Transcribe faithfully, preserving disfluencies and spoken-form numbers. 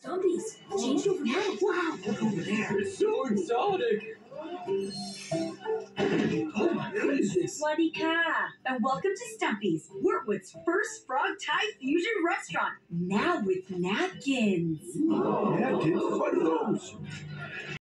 Zombies, changed overnight. Wow, look over there. It's so exotic. Oh my goodness. Swadika, and welcome to Stumpy's, Wortwood's first frog Thai fusion restaurant. Now with napkins. Oh, napkins? What are those?